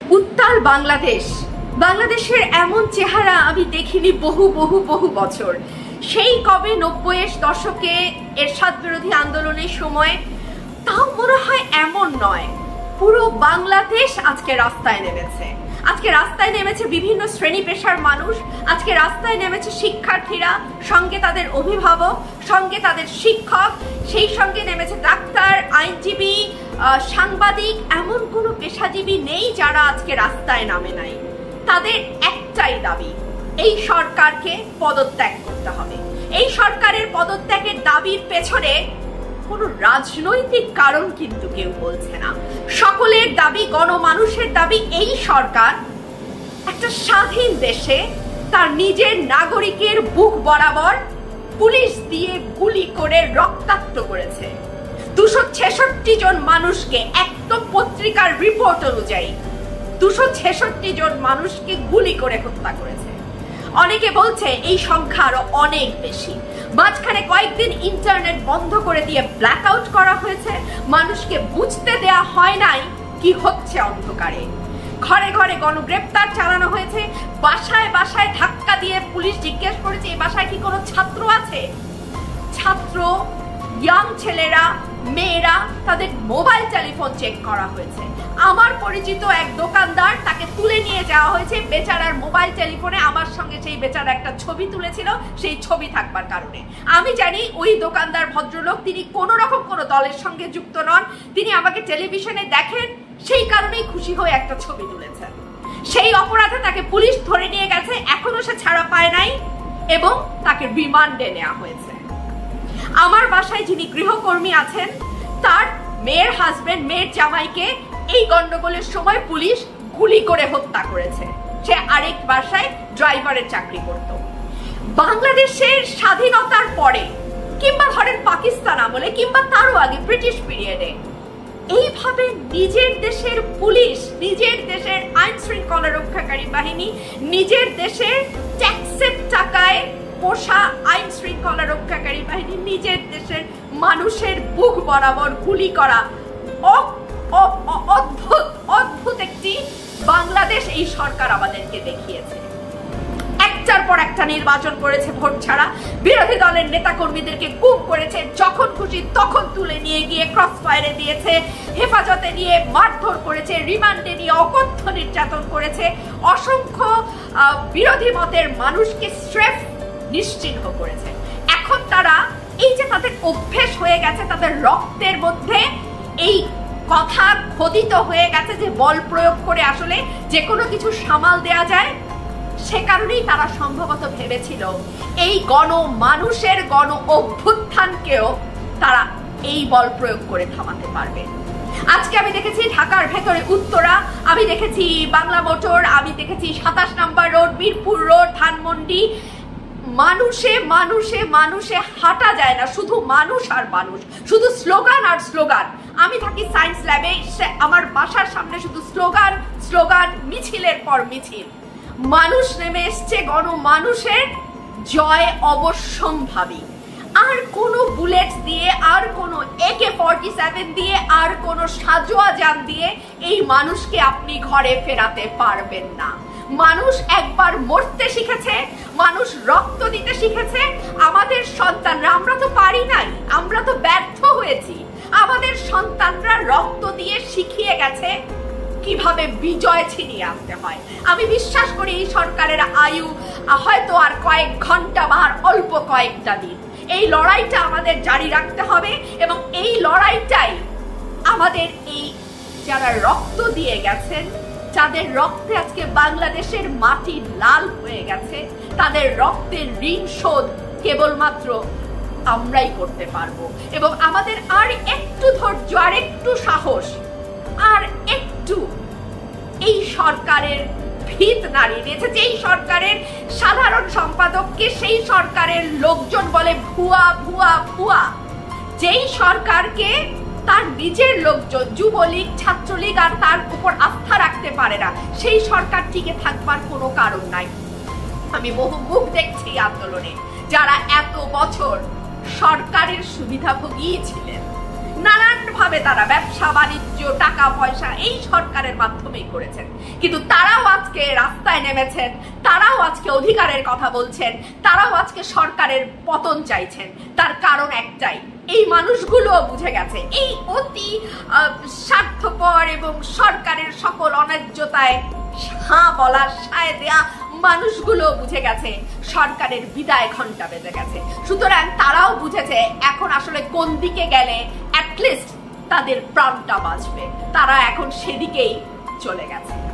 উত্তাল বাংলাদেশ, বাংলাদেশের এমন চেহারা আমি দেখিনি বহু বহু বহু বছর। সেই কবে 90-এর দশকে এরশাদ বিরোধী আন্দোলনের সময়, তাও মনে হয় এমন নয়। পুরো বাংলাদেশ আজকে রাস্তায় নেমেছে। আজকে রাস্তায় নেমেছে বিভিন্ন শ্রেণী পেশার মানুষ, আজকে রাস্তায় নেমেছে শিক্ষার্থীরা, সঙ্গে তাদের অভিভাবক, সঙ্গে তাদের শিক্ষক, সেই সঙ্গে নেমেছে ডাক্তার, আইনজীবী, সাংবাদিক। এমন কোনো পেশাজীবী নেই যারা আজকে রাস্তায় নামে নাই। তাদের একটাই দাবি, এই সরকারকে পদত্যাগ করতে হবে। এই সরকারের পদত্যাগের দাবির পেছনে কোনো রাজনৈতিক কারণ কিন্তু কেউ বলছে না। সকলের দাবি, গণমানুষের দাবি, এই সরকার একটা স্বাধীন দেশে তার নিজের নাগরিকের বুক বরাবর পুলিশ দিয়ে গুলি করে রক্তাক্ত করেছে। 266 জন মানুষকে, একদম পত্রিকার রিপোর্ট অনুযায়ী 266 জন মানুষকে গুলি করে হত্যা করেছে। অনেকে বলছে এই সংখ্যা আরো অনেক বেশি। মাঝখানে কয়েকদিন ইন্টারনেট বন্ধ করে দিয়ে ব্ল্যাকআউট করা হয়েছে, মানুষকে বুঝতে দেয়া হয় নাই কি হচ্ছে অন্ধকারে। ঘরে ঘরে গণগ্রেপ্তার চালানো হয়েছে, বাসায় বাসায় ধাক্কা দিয়ে পুলিশ জিজ্ঞেস করেছে এই বাসায় কি কোনো ছাত্র আছে। ছাত্র, ইয়াং ছেলেরা, মেয়েরা, তাদের মোবাইল টেলিফোন চেক করা হয়েছে। আমার পরিচিত এক দোকানদার, তাকে তুলে নিয়ে যাওয়া হয়েছে বেচারার মোবাইল টেলিফোনে। আমার সঙ্গে সেই বেচারা একটা ছবি তুলেছিল, সেই ছবি থাকবার কারণে আমি জানি ওই দোকানদার ভদ্রলোক, তিনি কোনো রকম কোনো দলের সঙ্গে যুক্ত নন। তিনি আমাকে টেলিভিশনে দেখেন, সেই কারণেই খুশি হয়ে একটা ছবি তুলেছেন। সেই অপরাধে তাকে পুলিশ ধরে নিয়ে গেছে, এখনো সে ছাড়া পায় নাই এবং তাকে রিমান্ডে নেওয়া হয়েছে। আমার বাসায় যিনি গৃহকর্মী আছেন, তার মেয়ের হাজবেন্ড, মেয়ের জামাইকে এই গন্ডগোলের সময় পুলিশ গুলি করে হত্যা করেছে। সে আরেক বাসায় ড্রাইভারের চাকরি করত। বাংলাদেশের স্বাধীনতার পরে, কিংবা ধরেন পাকিস্তান আমলে, কিংবা তারও আগে ব্রিটিশ পিরিয়ডে, এইভাবে নিজের দেশের পুলিশ, নিজের দেশের আইন শৃঙ্খলা রক্ষাকারী বাহিনী, নিজের দেশের ট্যাক্সের টাকায় পোষা আইন শৃঙ্খলা রক্ষাকারী বাহিনী নিজের দেশের মানুষের বুক বরাবর গুলি করা অদ্ভুত অদ্ভুত একটি বাংলাদেশ এই সরকার আমাদেরকে দেখিয়েছে। একটার পর একটা নির্বাচন করেছে ভোট ছাড়া, বিরোধী দলের নেতা কর্মীদেরকে গুম করেছে, যখন খুশি তখন তুলে নিয়ে গিয়ে ক্রস ফায়ারে দিয়েছে, হেফাজতে নিয়ে মারধর করেছে, রিমান্ডে নিয়ে অকথ্য নির্যাতন করেছে, অসংখ্য বিরোধী মতের মানুষকে স্রেফ নিশ্চিহ্ন করেছে। এখন তারা, এই যে তাদের অভ্যেস হয়ে গেছে, তাদের রক্তের মধ্যে এই কথা খোদিত হয়ে গেছে যে বল প্রয়োগ করে আসলে যে কোনো কিছু সামাল দেয়া যায়, সে কারণেই তারা সম্ভবত ভেবেছিল এই গণমানুষের গণ অভ্যুত্থানকেও তারা এই বল প্রয়োগ করে থামাতে পারবে। আজকে আমি দেখেছি ঢাকার ভেতরে উত্তরা, আমি দেখেছি বাংলা মোটর, আমি দেখেছি 27 number road, Mirpur road, Dhanmondi, মানুষে মানুষে মানুষে হাঁটা যায় না, শুধু মানুষ আর মানুষ, শুধু স্লোগান আর স্লোগান। আমি থাকি সায়েন্স ল্যাবে, আমার বাসার সামনে শুধু স্লোগান স্লোগান, মিছিলের পর মিছিল। মানুষ নেমে এসছে, গণমানুষের জয় অবশ্যম্ভাবী। আর কোনো বুলেট দিয়ে, আর কোনো AK-47 দিয়ে, আর কোনো সাজোয়া যান দিয়ে এই মানুষকে আপনি ঘরে ফেরাতে পারবেন না। মানুষ একবার মরতে শিখেছে, মানুষ রক্ত দিতে শিখেছে। আমাদের সন্তানরা, আমরা তো পারি নাই, আমরা তো ব্যর্থ হয়েছি। আমাদের সন্তানরা রক্ত দিয়ে শিখিয়ে গেছে কিভাবে বিজয় ছিনিয়ে আনতে হয়। আমি বিশ্বাস করি এই সরকারের আয়ু হয়তো আর কয়েক ঘন্টা বা আর অল্প কয়েকটা দিন। এই লড়াইটা আমাদের জারি রাখতে হবে এবং এই লড়াইটাই আমাদের এই যারা রক্ত দিয়ে গেছেন, যাদের রক্তে আজকে বাংলাদেশের মাটি লাল হয়ে গেছে, তাদের রক্তের ঋণ শোধ কেবলমাত্র আমরাই করতে পারবো। এবং আমাদের আর একটু ধৈর্য, আর একটু সাহস, আর একটু এই সরকারের ভিত নাড়িয়ে দিয়েছে। যেই সরকারের সাধারণ সম্পাদককে সেই সরকারের লোকজন বলে ভুয়া ভুয়া ভুয়া, যেই সরকারকে তার নিজের লোকজন, যুবলীগ, ছাত্রলীগ আর তার উপর আস্থা রাখতে পারে না, সেই সরকার টিকে থাকবার কোনো কারণ নাই। আমি বহু মুখ দেখছি আন্দোলনে, যারা এত বছর সরকারের সুবিধাভোগী ছিলেন, নানানভাবে তারা ব্যবসা বাণিজ্য টাকা পয়সা এই সরকারের মাধ্যমেই করেছেন, কিন্তু তারাও আজকে রাস্তায় নেমেছেন, তারাও আজকে অধিকারের কথা বলছেন, তারাও আজকে সরকারের পতন চাইছেন। তার কারণ একটাই, এই মানুষগুলো বুঝে গেছে, এই অতি স্বার্থপর এবং সরকারের সকল অন্যায্যতায় হ্যাঁ বলা সায় দেয়া মানুষগুলো বুঝে গেছে সরকারের বিদায় ঘন্টা বেজে গেছে। সুতরাং তারাও বুঝেছে এখন আসলে কোন দিকে গেলে অ্যাটলিস্ট তাদের প্রাণটা বাঁচবে, তারা এখন সেদিকেই চলে গেছে।